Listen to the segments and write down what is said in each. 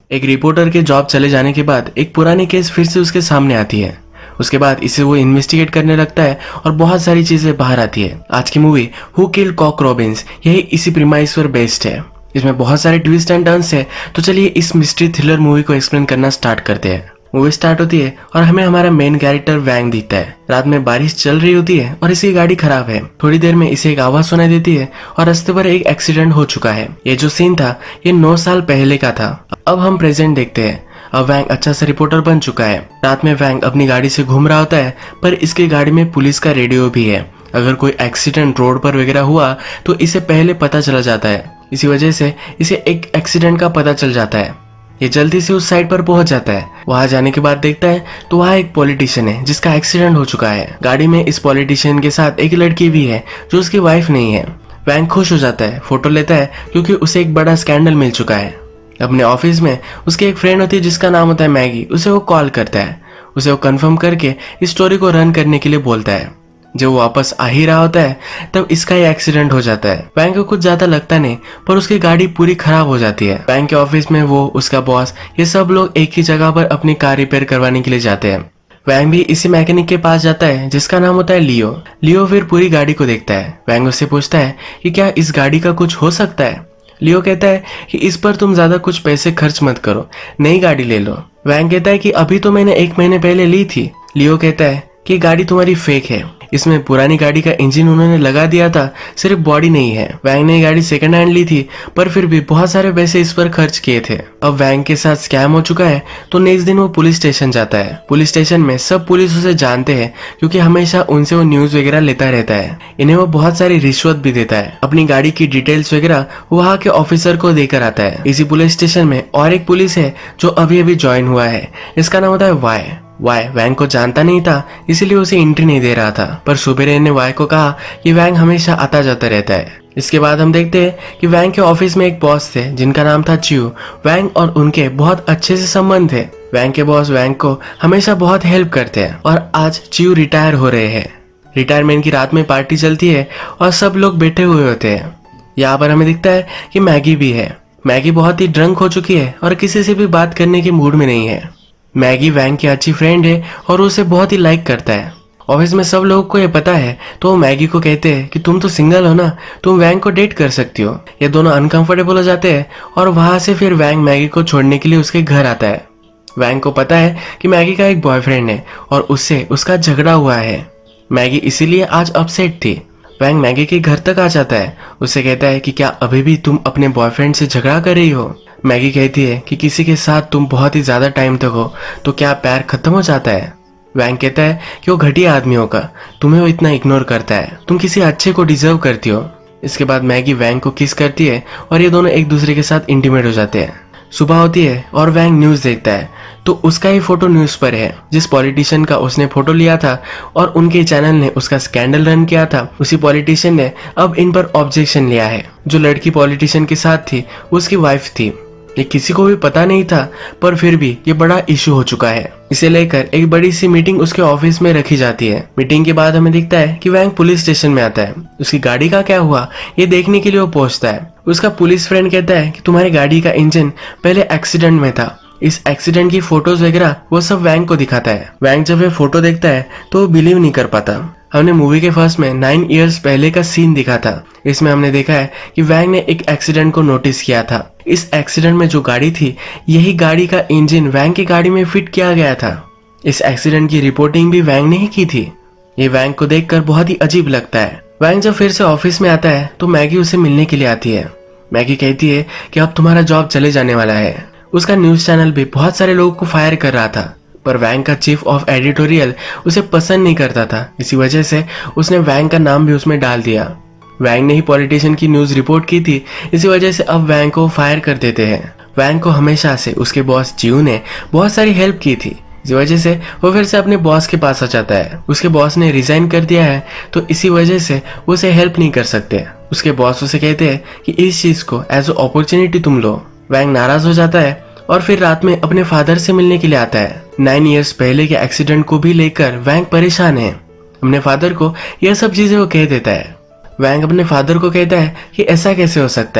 एक रिपोर्टर के जॉब चले जाने के बाद एक पुरानी केस फिर से उसके सामने आती है। उसके बाद इसे वो इन्वेस्टिगेट करने लगता है और बहुत सारी चीजें बाहर आती है। आज की movie who killed cock robins यही इसी प्रीमाइस पर बेस्ड है। इसमें बहुत सारे ट्विस्ट एंड टर्न्स है। तो चलिए इस मिस्ट्री थ्रिलर मूवी को एक्सप्लेन करना स्टार्ट करते हैं। मूवी स्टार्ट होती है और हमें हमारा मेन कैरेक्टर वैंग दिखता है। रात में बारिश चल रही होती है और इसकी गाड़ी खराब है। थोड़ी देर में इसे एक आवाज सुनाई देती है और रास्ते पर एक एक्सीडेंट हो चुका है। ये जो सीन था ये 9 साल पहले का था। अब हम प्रेजेंट देखते हैं। अब वैंग अच्छा सा रिपोर्टर बन चुका है। रात में वैंग अपनी गाड़ी से घूम रहा होता है पर इसकी गाड़ी में पुलिस का रेडियो भी है। अगर कोई एक्सीडेंट रोड पर वगैरह हुआ तो इसे पहले पता चला जाता है। इसी वजह से इसे एक एक्सीडेंट का पता चल जाता है। ये जल्दी से उस साइड पर पहुंच जाता है। वहां जाने के बाद देखता है तो वहां एक पॉलिटिशियन है जिसका एक्सीडेंट हो चुका है। गाड़ी में इस पॉलिटिशियन के साथ एक लड़की भी है जो उसकी वाइफ नहीं है। वैंग खुश हो जाता है, फोटो लेता है क्योंकि उसे एक बड़ा स्कैंडल मिल चुका है। अपने ऑफिस में उसकी एक फ्रेंड होती है जिसका नाम होता है मैगी। उसे वो कॉल करता है। उसे वो कंफर्म करके इस स्टोरी को रन करने के लिए बोलता है। जब वो वापस आ ही रहा होता है तब इसका ही एक्सीडेंट हो जाता है। वैंग को कुछ ज्यादा लगता नहीं पर उसकी गाड़ी पूरी खराब हो जाती है। वैंग के ऑफिस में वो, उसका बॉस, ये सब लोग एक ही जगह पर अपनी कार रिपेयर करवाने के लिए जाते हैं। वैंग भी इसी मैकेनिक के पास जाता है जिसका नाम होता है लियो। लियो फिर पूरी गाड़ी को देखता है। वैंग उससे पूछता है कि क्या इस गाड़ी का कुछ हो सकता है। लियो कहता है कि इस पर तुम ज्यादा कुछ पैसे खर्च मत करो, नई गाड़ी ले लो। वैंग कहता है कि अभी तो मैंने 1 महीने पहले ली थी। लियो कहता है कि गाड़ी तुम्हारी फेक है, इसमें पुरानी गाड़ी का इंजन उन्होंने लगा दिया था, सिर्फ बॉडी नहीं है। वैंग ने गाड़ी सेकंड हैंड ली थी पर फिर भी बहुत सारे पैसे इस पर खर्च किए थे। अब वैंग के साथ स्कैम हो चुका है तो नेक्स्ट दिन वो पुलिस स्टेशन जाता है। पुलिस स्टेशन में सब पुलिस उसे जानते हैं क्योंकि हमेशा उनसे वो न्यूज वगैरह लेता रहता है। इन्हें वो बहुत सारी रिश्वत भी देता है। अपनी गाड़ी की डिटेल्स वगैरह वहाँ के ऑफिसर को देकर आता है। इसी पुलिस स्टेशन में और एक पुलिस है जो अभी अभी ज्वाइन हुआ है। इसका नाम होता है वाई वैंग को जानता नहीं था इसीलिए उसे एंट्री नहीं दे रहा था। पर सुबेरे ने वाई को कहा कि वैंग हमेशा आता जाता रहता है। इसके बाद हम देखते हैं कि वैंग के ऑफिस में एक बॉस थे जिनका नाम था चियो। वैंग और उनके बहुत अच्छे से संबंध थे। वैंग के बॉस वैंग को हमेशा बहुत हेल्प करते हैं और आज चियो रिटायर हो रहे हैं। रिटायरमेंट की रात में पार्टी चलती है और सब लोग बैठे हुए होते हैं। यहाँ पर हमें दिखता है कि मैगी भी है। मैगी बहुत ही ड्रंक हो चुकी है और किसी से भी बात करने के मूड में नहीं है। मैगी वैंग की अच्छी फ्रेंड है और उसे बहुत ही लाइक करता है। ऑफिस में सब लोगों को ये पता है तो वो मैगी को कहते हैं कि तुम तो सिंगल हो ना, तुम वैंग को डेट कर सकती हो। ये दोनों अनकंफर्टेबल हो जाते हैं और वहां से फिर वैंग मैगी को छोड़ने के लिए उसके घर आता है। वैंग को पता है कि मैगी का एक बॉयफ्रेंड है और उससे उसका झगड़ा हुआ है। मैगी इसीलिए आज अपसेट थी। वैंग मैगी के घर तक आ जाता है। उससे कहता है कि क्या अभी भी तुम अपने बॉयफ्रेंड से झगड़ा कर रही हो। मैगी कहती है कि किसी के साथ तुम बहुत ही ज्यादा टाइम तक हो तो क्या प्यार खत्म हो जाता है। वैंग कहता है कि वो घटिया आदमी होगा, तुम्हें वो इतना इग्नोर करता है, तुम किसी अच्छे को डिजर्व करती हो। इसके बाद मैगी वैंग को किस करती है और ये दोनों एक दूसरे के साथ इंटीमेट हो जाते हैं। सुबह होती है और वैंग न्यूज देखता है तो उसका ही फोटो न्यूज पर है। जिस पॉलिटिशियन का उसने फोटो लिया था और उनके चैनल ने उसका स्कैंडल रन किया था, उसी पॉलिटिशियन ने अब इन पर ऑब्जेक्शन लिया है। जो लड़की पॉलिटिशियन के साथ थी उसकी वाइफ थी। ये किसी को भी पता नहीं था पर फिर भी ये बड़ा इशू हो चुका है। इसे लेकर एक बड़ी सी मीटिंग उसके ऑफिस में रखी जाती है। मीटिंग के बाद हमें दिखता है कि वैंग पुलिस स्टेशन में आता है। उसकी गाड़ी का क्या हुआ ये देखने के लिए वो पहुंचता है। उसका पुलिस फ्रेंड कहता है कि तुम्हारी गाड़ी का इंजन पहले एक्सीडेंट में था। इस एक्सीडेंट की फोटोज वगैरह वो सब वैंग को दिखाता है। वैंग जब ये फोटो देखता है तो वो बिलीव नहीं कर पाता। हमने मूवी के फर्स्ट में 9 इयर्स पहले का सीन दिखा था। इसमें हमने देखा है कि वैंग ने एक एक्सीडेंट को नोटिस किया था। इस एक्सीडेंट में जो गाड़ी थी यही गाड़ी का इंजन वैंग की गाड़ी में फिट किया गया था। इस एक्सीडेंट की रिपोर्टिंग भी वैंग ने ही की थी। ये वैंग को देखकर बहुत ही अजीब लगता है। वैंग जब फिर से ऑफिस में आता है तो मैगी उसे मिलने के लिए आती है। मैगी कहती है कि अब तुम्हारा जॉब चले जाने वाला है। उसका न्यूज चैनल भी बहुत सारे लोगों को फायर कर रहा था पर वैंग का चीफ ऑफ एडिटोरियल उसे पसंद नहीं करता था। इसी वजह से उसने वैंग का नाम भी उसमें डाल दिया। वैंग ने ही पॉलिटिशियन की न्यूज रिपोर्ट की थी, इसी वजह से अब वैंग को फायर कर देते हैं। वैंग को हमेशा से उसके बॉस जियो ने बहुत सारी हेल्प की थी। इसी वजह से वो फिर से अपने बॉस के पास आ जाता है। उसके बॉस ने रिजाइन कर दिया है तो इसी वजह से वो उसे हेल्प नहीं कर सकते। उसके बॉस उसे कहते हैं कि इस चीज को एज अ अपॉर्चुनिटी तुम लो। वैंग नाराज हो जाता है और फिर रात में अपने फादर से मिलने के लिए आता है। 9 इयर्स पहले के एक्सीडेंट को भी लेकर वैंग परेशान है। अपने फादर को यह सब चीजें वो कह देता है। वैंग अपने फादर को कहता है कि ऐसा कैसे हो सकता है।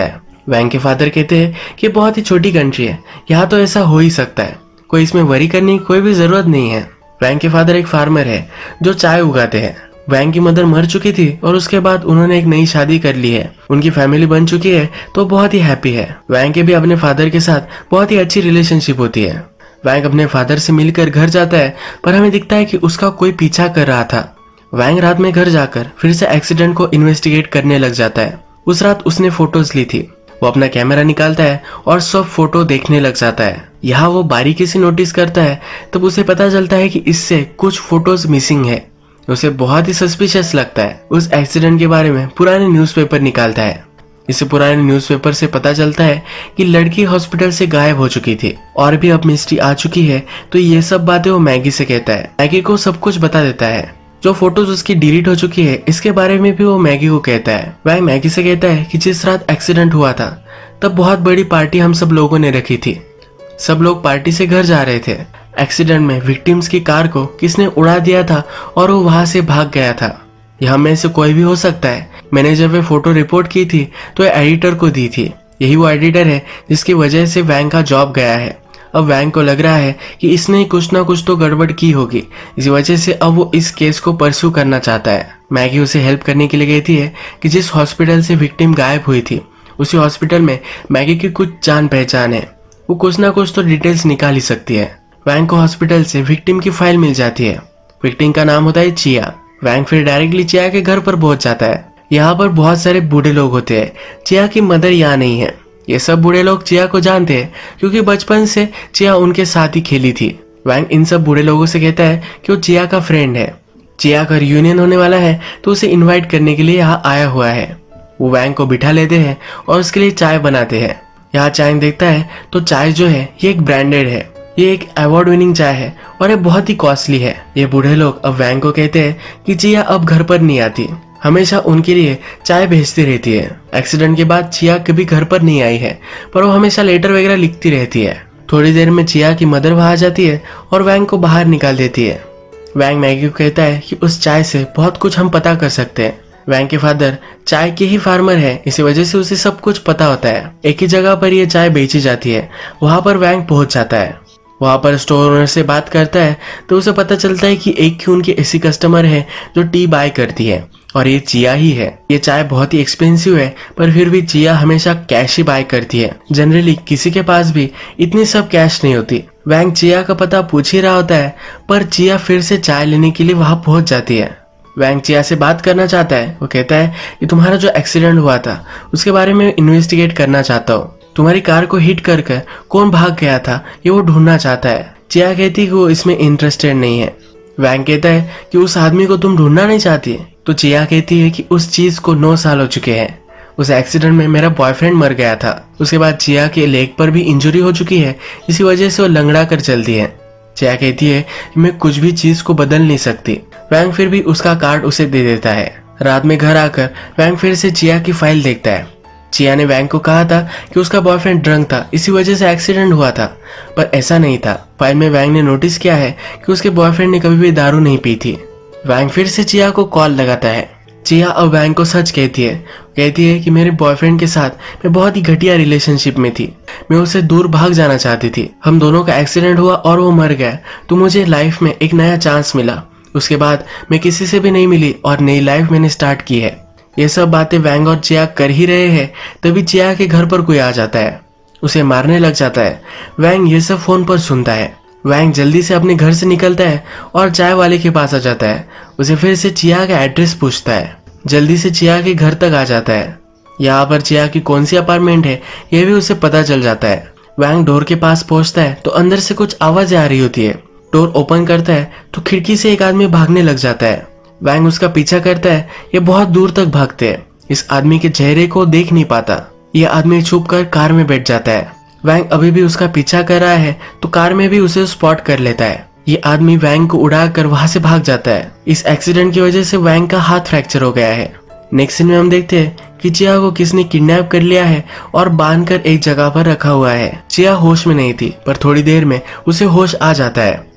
वैंग के फादर कहते हैं कि बहुत ही छोटी कंट्री है, यहाँ तो ऐसा हो ही सकता है, कोई इसमें वरी करने की कोई भी जरूरत नहीं है। वैंग के फादर एक फार्मर है जो चाय उगाते हैं। वैंग की मदर मर चुकी थी और उसके बाद उन्होंने एक नई शादी कर ली है, उनकी फैमिली बन चुकी है, तो बहुत ही हैप्पी है। वैंग के भी अपने फादर के साथ बहुत ही अच्छी रिलेशनशिप होती है। वैंग अपने फादर से मिलकर घर जाता है, पर हमें दिखता है कि उसका कोई पीछा कर रहा था। वैंग रात में घर जाकर फिर से एक्सीडेंट को इन्वेस्टिगेट करने लग जाता है। उस रात उसने फोटोज ली थी। वो अपना कैमरा निकालता है और सब फोटो देखने लग जाता है। यहाँ वो बारीकी से नोटिस करता है, तब उसे पता चलता है कि इससे कुछ फोटोज मिसिंग है। उसे बहुत ही सस्पिशियस लगता है। उस एक्सीडेंट के बारे में पुराने न्यूज़पेपर निकालता है। इसे पुराने न्यूज़पेपर से पता चलता है कि लड़की हॉस्पिटल से गायब हो चुकी थी और भी अब मिस्ट्री आ चुकी है। तो ये सब बातें वो मैगी से कहता है। मैगी को सब कुछ बता देता है। जो फोटोज उसकी डिलीट हो चुकी है इसके बारे में भी वो मैगी को कहता है। वह मैगी से कहता है कि जिस रात एक्सीडेंट हुआ था तब बहुत बड़ी पार्टी हम सब लोगों ने रखी थी। सब लोग पार्टी से घर जा रहे थे। एक्सीडेंट में विक्टिम्स की कार को किसने उड़ा दिया था और वो वहां से भाग गया था। यह में से कोई भी हो सकता है। मैंने जब वे फोटो रिपोर्ट की थी तो एडिटर को दी थी। यही वो एडिटर है जिसकी वजह से वैंग का जॉब गया है। अब वैंग को लग रहा है कि इसने कुछ ना कुछ तो गड़बड़ की होगी, इसी वजह से अब वो इस केस को परस्यू करना चाहता है। मैगी उसे हेल्प करने के लिए कहती है कि जिस हॉस्पिटल से विक्टिम गायब हुई थी उसी हॉस्पिटल में मैगी की कुछ जान पहचान है, वो कुछ ना कुछ तो डिटेल्स निकाल ही सकती है। वैंग को हॉस्पिटल से विक्टिम की फाइल मिल जाती है। विक्टिम का नाम होता है चिया। वैंग फिर डायरेक्टली चिया के घर पर पहुंच जाता है। यहाँ पर बहुत सारे बूढ़े लोग होते हैं। चिया की मदर यहाँ नहीं है। ये सब बूढ़े लोग चिया को जानते हैं क्योंकि बचपन से चिया उनके साथ ही खेली थी। वैंग इन सब बूढ़े लोगों से कहता है कि वो चिया का फ्रेंड है। चिया का रियूनियन होने वाला है तो उसे इनवाइट करने के लिए यहाँ आया हुआ है। वो वैंग को बिठा लेते हैं और उसके लिए चाय बनाते हैं। यहाँ चाय देखता है तो चाय जो है ये एक ब्रांडेड है। ये एक अवार्ड विनिंग चाय है और ये बहुत ही कॉस्टली है। ये बूढ़े लोग अब वैंग को कहते हैं कि चिया अब घर पर नहीं आती, हमेशा उनके लिए चाय भेजती रहती है। एक्सीडेंट के बाद चिया कभी घर पर नहीं आई है, पर वो हमेशा लेटर वगैरह लिखती रहती है। थोड़ी देर में चिया की मदर वहां आ जाती है और वैंग को बाहर निकाल देती है। वैंग मैगी को कहता है कि उस चाय से बहुत कुछ हम पता कर सकते हैं। वैंग के फादर चाय के ही फार्मर है, इसी वजह से उसे सब कुछ पता होता है। एक ही जगह पर ये चाय बेची जाती है, वहां पर वैंग पहुंच जाता है। वहां पर स्टोर ओनर से बात करता है तो उसे पता चलता है कि एक ही उनकी ऐसी कस्टमर है जो टी बाय करती है और ये चिया ही है। ये चाय बहुत ही एक्सपेंसिव है, पर फिर भी चिया हमेशा कैश ही बाय करती है। जनरली किसी के पास भी इतनी सब कैश नहीं होती। वैंग चिया का पता पूछ ही रहा होता है, पर चिया फिर से चाय लेने के लिए वहां पहुंच जाती है। वैंग चिया से बात करना चाहता है। वो कहता है कि तुम्हारा जो एक्सीडेंट हुआ था उसके बारे में इन्वेस्टिगेट करना चाहता हूँ। तुम्हारी कार को हिट कर कौन भाग गया था ये वो ढूंढना चाहता है। चिया कहती कि वो इसमें इंटरेस्टेड नहीं है। वैंग कहता है कि उस आदमी को तुम ढूंढना नहीं चाहती। तो चिया कहती है कि उस चीज को 9 साल हो चुके हैं। उस एक्सीडेंट में मेरा बॉयफ्रेंड मर गया था। उसके बाद चिया के लेग पर भी इंजरी हो चुकी है, इसी वजह से वो लंगड़ा कर चलती है। चिया कहती है कि मैं कुछ भी चीज को बदल नहीं सकती। वैंग फिर भी उसका कार्ड उसे दे देता है। रात में घर आकर वैंग फिर से चिया की फाइल देखता है। चिया ने वैंग को कहा था कि उसका बॉयफ्रेंड ड्रंक था, इसी वजह से एक्सीडेंट हुआ था, पर ऐसा नहीं था। फाइल में वैंग ने नोटिस किया है कि उसके बॉयफ्रेंड ने कभी भी दारू नहीं पी थी। वैंग फिर से चिया को कॉल लगाता है। चिया अब वैंग को सच कहती है कि मेरे बॉयफ्रेंड के साथ मैं बहुत ही घटिया रिलेशनशिप में थी। मैं उससे दूर भाग जाना चाहती थी। हम दोनों का एक्सीडेंट हुआ और वो मर गया, तो मुझे लाइफ में एक नया चांस मिला। उसके बाद मैं किसी से भी नहीं मिली और नई लाइफ मैंने स्टार्ट की है। ये सब बातें वैंग और चिया कर ही रहे हैं, तभी चिया के घर पर कोई आ जाता है, उसे मारने लग जाता है। वैंग ये सब फोन पर सुनता है। वैंग जल्दी से अपने घर से निकलता है और चाय वाले के पास आ जाता है। उसे फिर से चिया का एड्रेस पूछता है। जल्दी से चिया के घर तक आ जाता है। यहाँ पर चिया की कौन सी अपार्टमेंट है ये भी उसे पता चल जाता है। वैंग डोर के पास पहुंचता है तो अंदर से कुछ आवाजें आ रही होती है। डोर ओपन करता है तो खिड़की से एक आदमी भागने लग जाता है। वैंग उसका पीछा करता है। ये बहुत दूर तक भागते हैं। इस आदमी के चेहरे को देख नहीं पाता। ये आदमी छुप कर कार में बैठ जाता है। वैंग अभी भी उसका पीछा कर रहा है तो कार में भी उसे स्पॉट कर लेता है। ये आदमी वैंग को उड़ाकर वहां से भाग जाता है। इस एक्सीडेंट की वजह से वैंग का हाथ फ्रैक्चर हो गया है। नेक्स्ट सीन में हम देखते हैं कि चिया को किसने किडनैप कर लिया है और बांधकर एक जगह पर रखा हुआ है। चिया होश में नहीं थी, पर थोड़ी देर में उसे होश आ जाता है।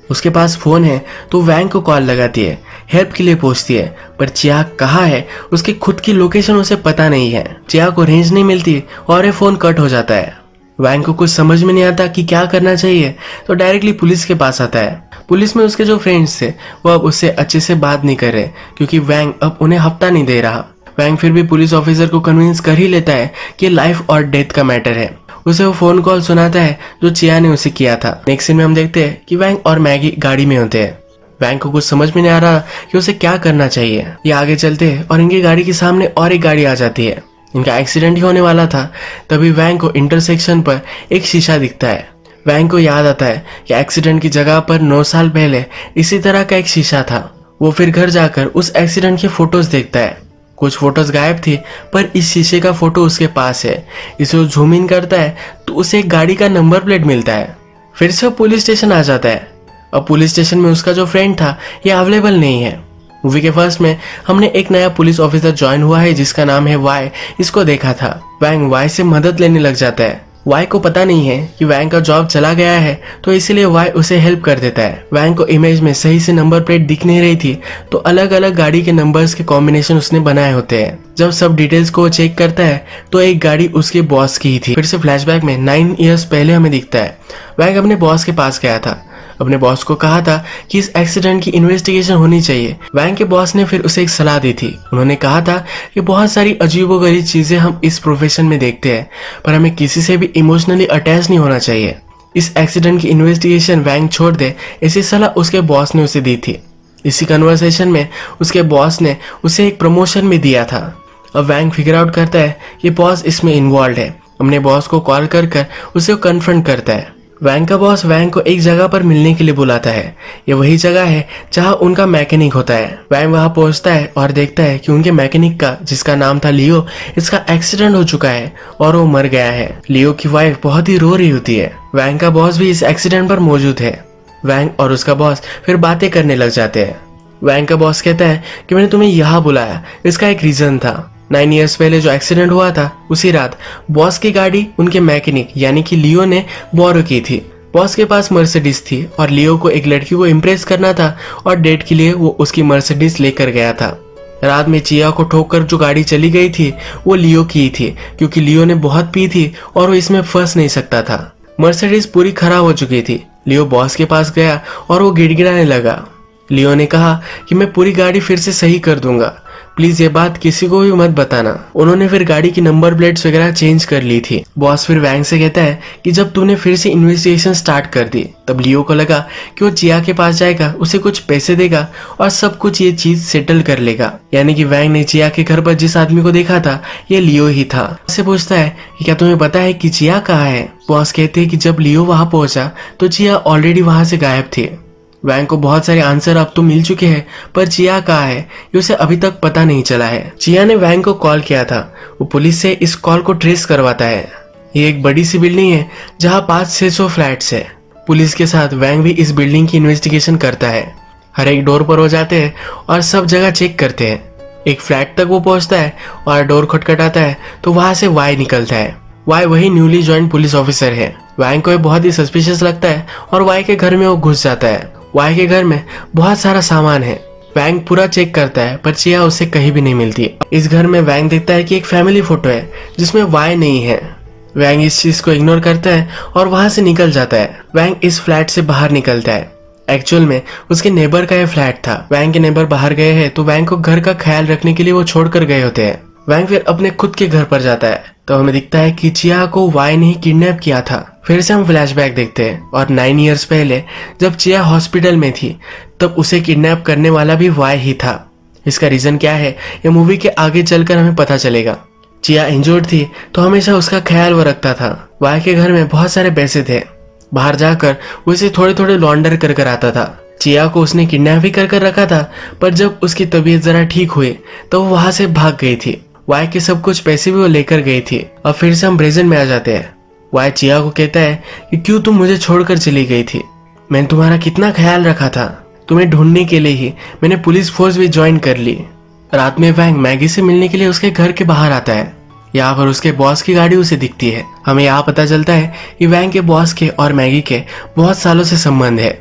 उसके पास फोन है तो वैंग को कॉल लगाती है, हेल्प के लिए पूछती है, पर चिया कहाँ है उसकी खुद की लोकेशन उसे पता नहीं है। चिया को रेंज नहीं मिलती और ये फोन कट हो जाता है। वैंग को कुछ समझ में नहीं आता कि क्या करना चाहिए, तो डायरेक्टली पुलिस के पास आता है। पुलिस में उसके जो फ्रेंड्स थे वो अब उससे अच्छे से बात नहीं कर रहे क्योंकि वैंग अब उन्हें हफ्ता नहीं दे रहा। वैंग फिर भी पुलिस ऑफिसर को कन्विंस कर ही लेता है कि लाइफ और डेथ का मैटर है। उसे वो फोन कॉल सुनाता है जो चिया ने उसे किया था। नेक्स्ट सीन में हम देखते हैं कि वैंग और मैगी गाड़ी में होते हैं। वैंग को कुछ समझ में नहीं आ रहा कि उसे क्या करना चाहिए। ये आगे चलते हैं और इनकी गाड़ी के सामने और एक गाड़ी आ जाती है। इनका एक्सीडेंट ही होने वाला था। तभी वैंग को इंटरसेक्शन पर एक शीशा दिखता है। वैंग को याद आता है कि एक्सीडेंट की जगह पर 9 साल पहले इसी तरह का एक शीशा था। वो फिर घर जाकर उस एक्सीडेंट की फोटोज देखता है। कुछ फोटोज गायब थी पर इस शीशे का फोटो उसके पास है। इसे वो जूम इन करता है तो उसे एक गाड़ी का नंबर प्लेट मिलता है। फिर से वो पुलिस स्टेशन आ जाता है। अब पुलिस स्टेशन में उसका जो फ्रेंड था ये अवेलेबल नहीं है। मूवी के फर्स्ट में हमने एक नया पुलिस ऑफिसर ज्वाइन हुआ है जिसका नाम है वाई, इसको देखा था। वैंग वाई से मदद लेने लग जाता है। वाई को पता नहीं है कि वैंग का जॉब चला गया है तो इसलिए वाई उसे हेल्प कर देता है। वैंग को इमेज में सही से नंबर प्लेट दिख नहीं रही थी तो अलग अलग गाड़ी के नंबर्स के कॉम्बिनेशन उसने बनाए होते हैं। जब सब डिटेल्स को चेक करता है तो एक गाड़ी उसके बॉस की ही थी। फिर से फ्लैशबैक में 9 इयर्स पहले हमें दिखता है वैंग अपने बॉस के पास गया था। अपने बॉस को कहा था कि इस एक्सीडेंट की इन्वेस्टिगेशन होनी चाहिए। वैंग के बॉस ने फिर उसे एक सलाह दी थी। उन्होंने कहा था कि बहुत सारी अजीबोगरीब चीजें हम इस प्रोफेशन में देखते हैं पर हमें किसी से भी इमोशनली अटैच नहीं होना चाहिए। इस एक्सीडेंट की इन्वेस्टिगेशन वैंग छोड़ दे, ऐसी सलाह उसके बॉस ने उसे दी थी। इसी कन्वर्सेशन में उसके बॉस ने उसे एक प्रमोशन भी दिया था। अब वैंग फिगर आउट करता है कि बॉस इसमें इन्वॉल्व है। अपने बॉस को कॉल कर उसे कन्फ्रंट करता है। वैंग का बॉस वैंग को एक जगह पर मिलने के लिए बुलाता है। ये वही जगह है जहां उनका मैकेनिक होता है। वैंग वहां पहुंचता है और देखता है कि उनके मैकेनिक का, जिसका नाम था लियो, इसका एक्सीडेंट हो चुका है और वो मर गया है। लियो की वाइफ बहुत ही रो रही होती है। वैंग का बॉस भी इस एक्सीडेंट पर मौजूद है। वैंग और उसका बॉस फिर बातें करने लग जाते हैं। वैंग का बॉस कहता है कि मैंने तुम्हें यहाँ बुलाया, इसका एक रीजन था। 9 इयर्स पहले जो एक्सीडेंट हुआ था उसी रात बॉस की गाड़ी उनके मैकेनिक यानी कि लियो ने बोरो की थी। बॉस के पास मर्सिडीज थी और लियो को एक लड़की को इम्प्रेस करना था और डेट के लिए वो उसकी मर्सिडीज लेकर गया था। रात में चिया को ठोककर जो गाड़ी चली गई थी वो लियो की थी क्योंकि लियो ने बहुत पी थी और वो इसमें फंस नहीं सकता था। मर्सिडीज पूरी खराब हो चुकी थी। लियो बॉस के पास गया और वो गिड़गिड़ाने लगा। लियो ने कहा कि मैं पूरी गाड़ी फिर से सही कर दूंगा, प्लीज ये बात किसी को भी मत बताना। उन्होंने फिर गाड़ी की नंबर प्लेट्स वगैरह चेंज कर ली थी। बॉस फिर वैंग से कहता है कि जब तूने फिर से इन्वेस्टिगेशन स्टार्ट कर दी तब लियो को लगा कि वो चिया के पास जाएगा, उसे कुछ पैसे देगा और सब कुछ ये चीज सेटल कर लेगा। यानी कि वैंग ने चिया के घर पर जिस आदमी को देखा था ये लियो ही था। उससे पूछता है कि क्या तुम्हें पता है कि चिया कहाँ है। बॉस कहते हैं कि जब लियो वहां पहुंचा तो चिया ऑलरेडी वहां से गायब थी। वैंग को बहुत सारे आंसर अब तो मिल चुके हैं पर चिया कहाँ है ये उसे अभी तक पता नहीं चला है। चिया ने वैंग को कॉल किया था। वो पुलिस से इस कॉल को ट्रेस करवाता है। ये एक बड़ी सी बिल्डिंग है जहाँ 500-600 फ्लैट्स है। पुलिस के साथ वैंग भी इस बिल्डिंग की इन्वेस्टिगेशन करता है। हर एक डोर पर वो जाते हैं और सब जगह चेक करते हैं। एक फ्लैट तक वो पहुंचता है और डोर खटखटाता है तो वहां से वाई निकलता है। वाई वही न्यूली ज्वाइन पुलिस ऑफिसर है। वैंग को बहुत ही सस्पिशियस लगता है और वाई के घर में वो घुस जाता है। वाई के घर में बहुत सारा सामान है। वैंग पूरा चेक करता है पर चिया उससे कहीं भी नहीं मिलती। इस घर में वैंग देखता है कि एक फैमिली फोटो है जिसमें वाई नहीं है। वैंग इस चीज को इग्नोर करता है और वहां से निकल जाता है। वैंग इस फ्लैट से बाहर निकलता है। एक्चुअल में उसके नेबर का ये फ्लैट था। वैंग के नेबर बाहर गए हैं तो वैंग को घर का ख्याल रखने के लिए वो छोड़कर गए होते हैं। वैंग फिर अपने खुद के घर पर जाता है तो हमें दिखता है कि चिया को वाई ने ही किडनैप किया था। फिर से हम फ्लैशबैक देखते हैं और 9 इयर्स पहले जब चिया हॉस्पिटल में थी तब उसे किडनैप करने वाला भी वाई ही था। इसका रीजन क्या है ये मूवी के आगे चलकर हमें पता चलेगा। चिया इंजर्ड थी तो हमेशा उसका ख्याल वो रखता था। वाई के घर में बहुत सारे पैसे थे। बाहर जाकर वो इसे थोड़े थोड़े लॉन्डर कर आता था। चिया को उसने किडनैप भी कर रखा था पर जब उसकी तबीयत जरा ठीक हुई तो वो वहां से भाग गई थी। वाई के सब कुछ पैसे भी वो लेकर गई थी। अब फिर से हम प्रेजेंट में आ जाते हैं। वाई चिया को कहता है कि क्यों तुम मुझे छोड़कर चली गई थी। मैंने तुम्हारा कितना ख्याल रखा था। तुम्हें ढूंढने के लिए ही मैंने पुलिस फोर्स भी ज्वाइन कर ली। रात में वैंग मैगी से मिलने के लिए उसके घर के बाहर आता है। यहाँ पर उसके बॉस की गाड़ी उसे दिखती है। हमें यहाँ पता चलता है कि वैंग के बॉस के और मैगी के बहुत सालों से संबंध है।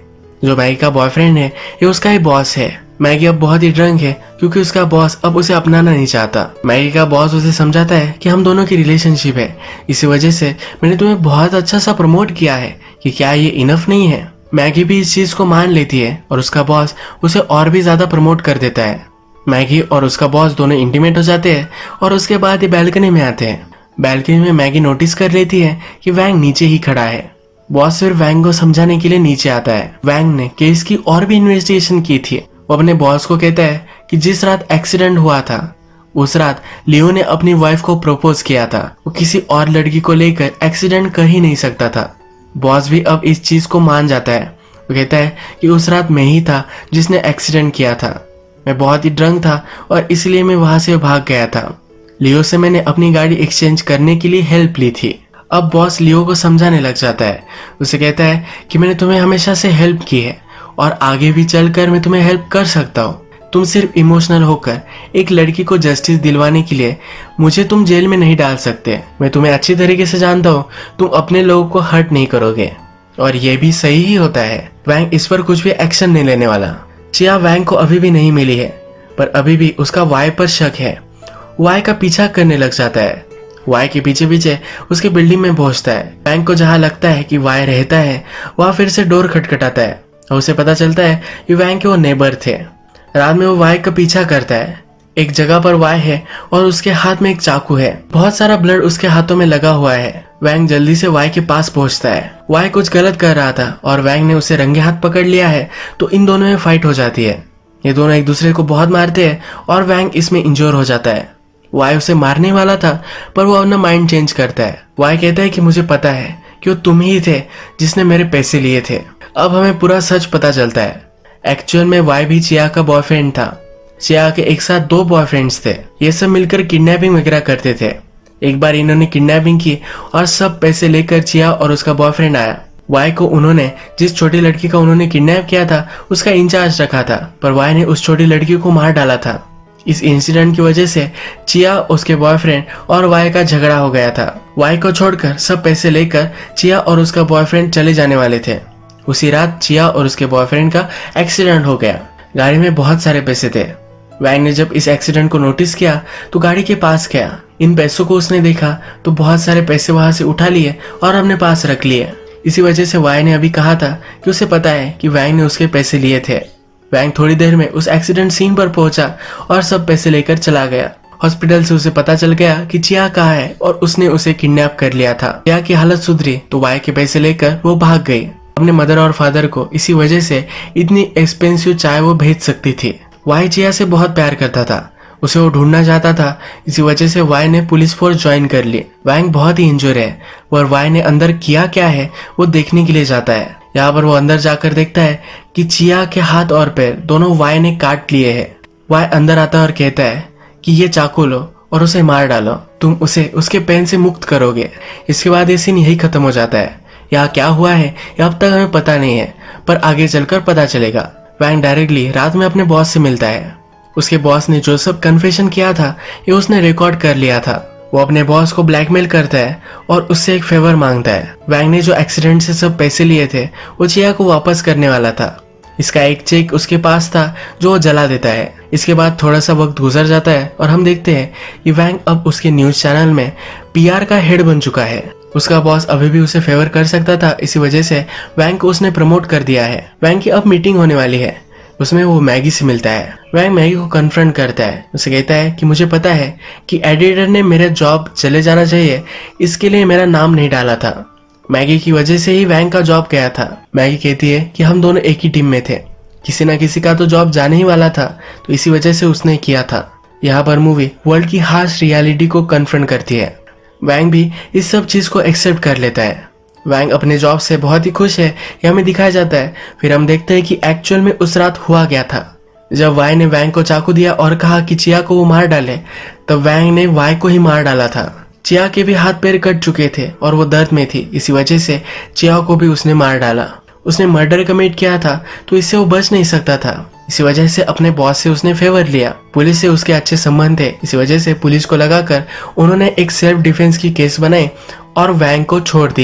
जो मैगी का बॉयफ्रेंड है ये उसका ही बॉस है। मैगी अब बहुत ही ड्रंक है क्योंकि उसका बॉस अब उसे अपनाना नहीं चाहता। मैगी का बॉस उसे समझाता है कि हम दोनों की रिलेशनशिप है, इसी वजह से मैंने तुम्हें बहुत अच्छा सा प्रमोट किया है कि क्या ये इनफ नहीं है। मैगी भी इस चीज को मान लेती है और उसका बॉस उसे और भी ज्यादा प्रमोट कर देता है। मैगी और उसका बॉस दोनों इंटीमेट हो जाते हैं और उसके बाद ये बैल्कनी में आते हैं। बैल्कनी में मैगी नोटिस कर लेती है कि वैंग नीचे ही खड़ा है। बॉस फिर वैंग को समझाने के लिए नीचे आता है। वैंग ने केस की और भी इन्वेस्टिगेशन की थी। वो अपने बॉस को कहता है कि जिस रात एक्सीडेंट हुआ था उस रात लियो ने अपनी वाइफ को प्रपोज किया था। वो किसी और लड़की को लेकर एक्सीडेंट कर ही नहीं सकता था। बॉस भी अब इस चीज को मान जाता है। वो कहता है कि उस रात मैं ही था जिसने एक्सीडेंट किया था। मैं बहुत ही ड्रंक था और इसलिए मैं वहां से भाग गया था। लियो से मैंने अपनी गाड़ी एक्सचेंज करने के लिए हेल्प ली थी। अब बॉस लियो को समझाने लग जाता है। उसे कहता है कि मैंने तुम्हें हमेशा से हेल्प की है और आगे भी चलकर मैं तुम्हें हेल्प कर सकता हूँ। तुम सिर्फ इमोशनल होकर एक लड़की को जस्टिस दिलवाने के लिए मुझे तुम जेल में नहीं डाल सकते। मैं तुम्हें अच्छी तरीके से जानता हूँ, तुम अपने लोगों को हर्ट नहीं करोगे और ये भी सही ही होता है। वैंग इस पर कुछ भी एक्शन नहीं लेने वाला। चिया वैंग को अभी भी नहीं मिली है पर अभी भी उसका वाई पर शक है। वाई का पीछा करने लग जाता है। वाई के पीछे पीछे उसके बिल्डिंग में पहुंचता है। वैंग को जहां लगता है कि वाई रहता है वहां फिर से डोर खटखटाता है और उसे पता चलता है कि वैंग के वो नेबर थे। रात में वो वाई का पीछा करता है। एक जगह पर वाई है और उसके हाथ में एक चाकू है। बहुत सारा ब्लड उसके हाथों में लगा हुआ है। वैंग जल्दी से वाई के पास पहुंचता है। वाई कुछ गलत कर रहा था और वैंग ने उसे रंगे हाथ पकड़ लिया है तो इन दोनों में फाइट हो जाती है। ये दोनों एक दूसरे को बहुत मारते हैं और वैंग इसमें इंजोर हो जाता है। वाई उसे मारने वाला था पर वो अपना माइंड चेंज करता है। वाई कहता है कि मुझे पता है कि वो तुम ही थे जिसने मेरे पैसे लिए थे। अब हमें पूरा सच पता चलता है। एक्चुअल में वाई भी चिया का बॉयफ्रेंड था। चिया के एक साथ 2 बॉयफ्रेंड्स थे। ये सब मिलकर किडनैपिंग वगैरह करते थे। एक बार इन्होंने किडनैपिंग की और सब पैसे लेकर चिया और उसका बॉयफ्रेंड आया। वाई को उन्होंने जिस छोटी लड़की का उन्होंने किडनैप किया था उसका इंचार्ज रखा था पर वाई ने उस छोटी लड़की को मार डाला था। इस इंसिडेंट की वजह से चिया, उसके बॉयफ्रेंड और वाई का झगड़ा हो गया था। वाई को छोड़कर सब पैसे लेकर चिया और उसका बॉयफ्रेंड चले जाने वाले थे। उसी रात चिया और उसके बॉयफ्रेंड का एक्सीडेंट हो गया। गाड़ी में बहुत सारे पैसे थे। वैंग ने जब इस एक्सीडेंट को नोटिस किया तो गाड़ी के पास गया। इन पैसों को उसने देखा तो बहुत सारे पैसे वहां से उठा लिए और अपने पास रख लिए। इसी वजह से वाई ने अभी कहा था कि उसे पता है कि वैंग ने उसके पैसे लिए थे। वैंग थोड़ी देर में उस एक्सीडेंट सीन पर पहुंचा और सब पैसे लेकर चला गया। हॉस्पिटल से उसे पता चल गया कि चिया कहाँ है और उसने उसे किडनैप कर लिया था। चिया की हालत सुधरी तो वाई के पैसे लेकर वो भाग गई। अपने मदर और फादर को इसी वजह से इतनी एक्सपेंसिव चाय वो भेज सकती थी। वाई चिया से बहुत प्यार करता था, उसे वो ढूंढना चाहता था। इसी वजह से वाई ने पुलिस फोर्स ज्वाइन कर ली। वैंग बहुत ही इंजोर है और वाई ने अंदर किया क्या है वो देखने के लिए जाता है। यहाँ पर वो अंदर जाकर देखता है कि चिया के हाथ और पैर दोनों वाई ने काट लिए हैं। वाई अंदर आता है और कहता है कि ये चाकू लो और उसे मार डालो, तुम उसे उसके पेन से मुक्त करोगे। इसके बाद ये सीन यही खत्म हो जाता है। यहाँ क्या हुआ है ये अब तक हमें पता नहीं है पर आगे चलकर पता चलेगा। वैंग डायरेक्टली रात में अपने बॉस से मिलता है। उसके बॉस ने जो सब कन्फेशन किया था ये उसने रिकॉर्ड कर लिया था। वो अपने बॉस को ब्लैकमेल करता है और उससे एक फेवर मांगता है। वैंग ने जो एक्सीडेंट से सब पैसे लिए थे वो चिया को वापस करने वाला था। इसका एक चेक उसके पास था जो वो जला देता है। इसके बाद थोड़ा सा वक्त गुजर जाता है और हम देखते हैं कि वैंग अब उसके न्यूज चैनल में PR का हेड बन चुका है। उसका बॉस अभी भी उसे फेवर कर सकता था, इसी वजह से वैंग को उसने प्रमोट कर दिया है। वैंग की अब मीटिंग होने वाली है, उसमें वो मैगी से मिलता है। वैंग मैगी को कन्फ्रंट करता है। उसे कहता है कि मुझे पता है कि एडिटर ने मेरा जॉब चले जाना चाहिए, इसके लिए मेरा नाम नहीं डाला था। मैगी की वजह से ही वैंग का जॉब गया था। मैगी कहती है कि हम दोनों एक ही टीम में थे, किसी ना किसी का तो जॉब जाने ही वाला था, तो इसी वजह से उसने किया था। यहाँ पर मूवी वर्ल्ड की हार्श रियलिटी को कन्फ्रंट करती है। वैंग भी इस सब चीज को एक्सेप्ट कर लेता है। वैंग अपने जॉब से बहुत ही खुश है, ये हमें दिखाया जाता है। फिर हम देखते हैं कि एक्चुअल में उस रात हुआ गया था। जब वाई ने वैंग को चाकू दिया और कहा कि चिया को वो मार डाले, तब वैंग ने वाई को ही मार डाला था। चिया के भी हाथ पैर कट चुके थे और वो दर्द में थी, इसी वजह से चिया को भी उसने मार डाला। उसने मर्डर कमिट किया था तो इससे वो बच नहीं सकता था, इसी वजह से अपने बॉस से उसने फेवर लिया। पुलिस से उसके अच्छे संबंध थे, इसी वजह से पुलिस को लगाकर उन्होंने एक सेल्फ डिफेंस की केस बनाई और वैंग को छोड़ दिया।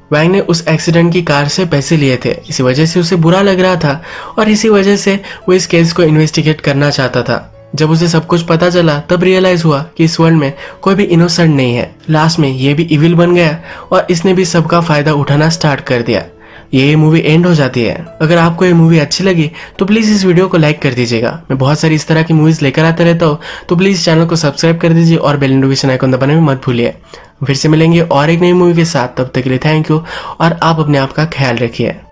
वैंग ने उस एक्सीडेंट की कार से पैसे लिए थे, इसी वजह से उसे बुरा लग रहा था और इसी वजह से वो इस केस को इन्वेस्टिगेट करना चाहता था। जब उसे सब कुछ पता चला तब रियलाइज हुआ कि इस वर्ल्ड में कोई भी इनोसेंट नहीं है। लास्ट में ये भी इविल बन गया और इसने भी सबका फायदा उठाना स्टार्ट कर दिया। ये मूवी एंड हो जाती है। अगर आपको ये मूवी अच्छी लगी तो प्लीज़ इस वीडियो को लाइक कर दीजिएगा। मैं बहुत सारी इस तरह की मूवीज़ लेकर आता रहता हूँ, तो प्लीज़ चैनल को सब्सक्राइब कर दीजिए और बेल नोटिफिकेशन आइकन दबाना भी मत भूलिए। फिर से मिलेंगे और एक नई मूवी के साथ, तब तक के लिए थैंक यू और आप अपने आप का ख्याल रखिए।